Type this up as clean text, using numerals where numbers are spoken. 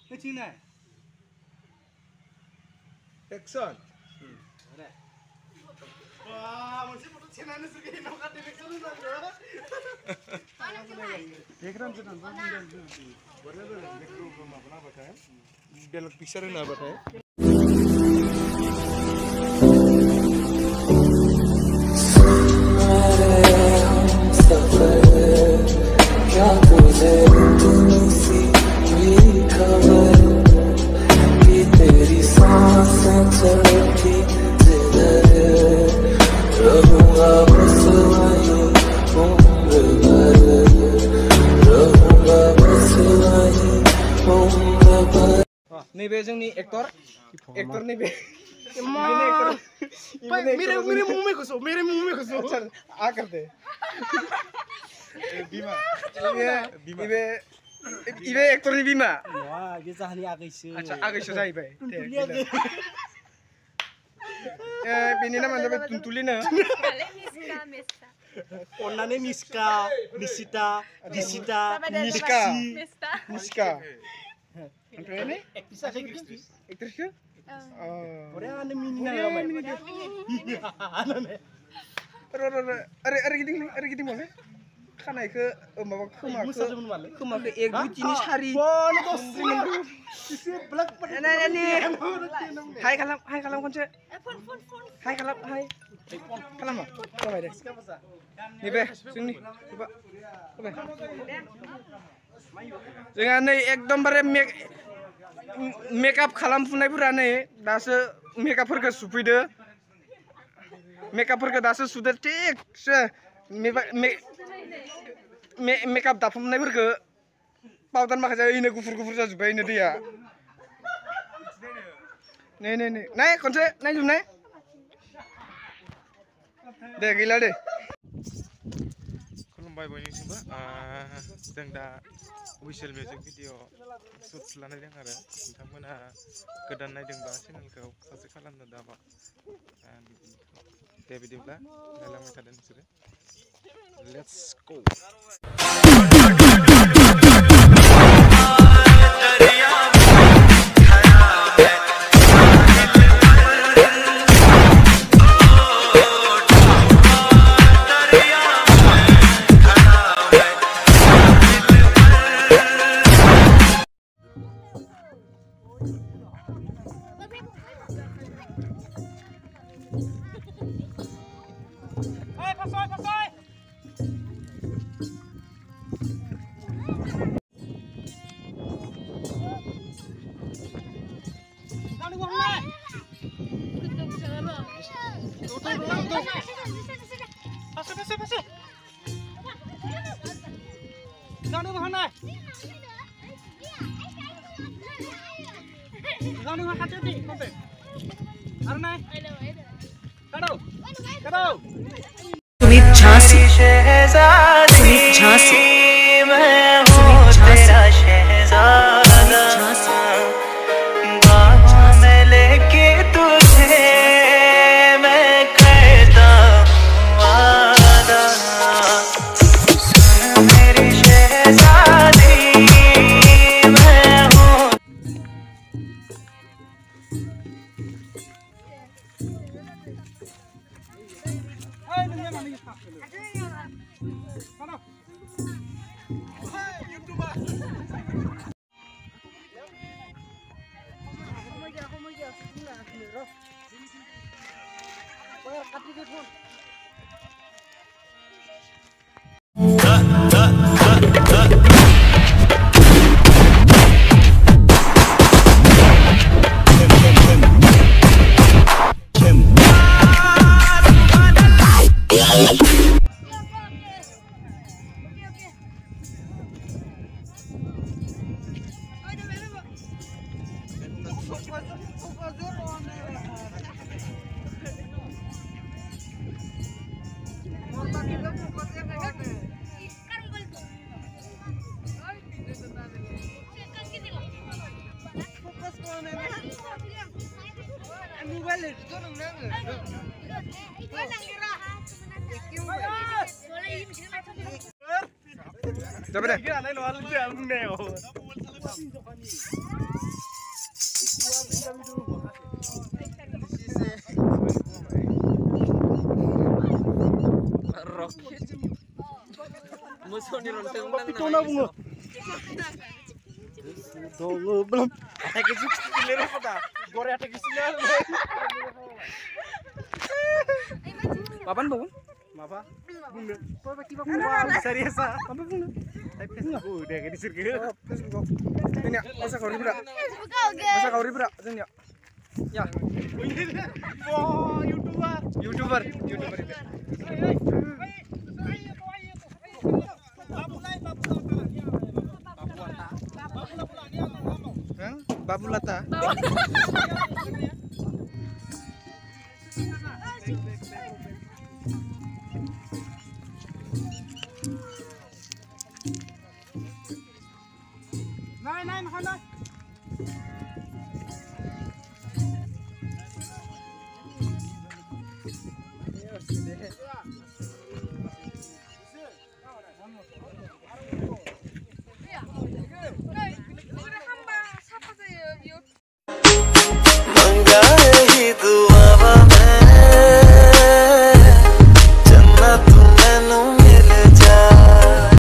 Cina. Action. Wah, masih foto Cina nih segini nak action nak. Background sedang boleh apa kan? Belok picture na apa kan? Nebe जोंनि actor नैबे मेरे मुंह में घुसो चल आ कर दे बीमा इबे एक्टरनि बीमा wah dia sahli agaisu अच्छा आगैसो जाहैबाय बेनि नामानो जाबाय तुनतुलिनो अन्नानै मिस्का निसिता दिसिता निस्का ओमफ्राय ने एक्ट्रेसखौ orang ada mini nama अरे गिदिं माने खानायखौ माबा खोमाखौ एक दुइनि सारि हाय खालाम खनसे हाय खालामा जाबाय दे नैबे जोंनि जोंहा नै एकदमबारे मेकआप खालामफुनायफोरा नै दासो मेकआपफोरखौ सुफैदो मेकआपफोरखौ दासो सुदो थिगसो मेकआप दाफुमनायफोरखौ पाउडार माखासे ओइनो गुफुर जाजोब्बाय ओइनो दैया नाय खनसे नायजोबनाय दे गैला दे खुलुमबाय बयनिसिमबो जों दा अफिसियेल मिउजिक भिडिअ शुट लानायदों आरो नोंथांमोना गोदान नायदोंबा चेनेलखौ साबस्क्राइब खालामनो दाबा दे बिदिब्ला नायलांबाय थादो नोंसोरो let's go Jangan makan naik. Jangan makan tadi, kompe. Arnai. Kado. Sumit Jhansi मैं हूँ तेरा शहज़ादा बाहों में लेके तुझे मैं करता वादा सुन मेरी शहज़ादी मैं हूँ Coba deh. Itu na bungo. Dongo belum. Ada ke 16 lere pada. Gore ada ke 16. Papan bang? Mapa? Bunga. Papa tiba bunga. Serius ah? Papa bunga. Tapi udah kayak disirkel. Facebook. Ini ya, masa kau ribra. Masa kau ribra, ini ya. Ya. Wow, YouTuber itu. Babulata.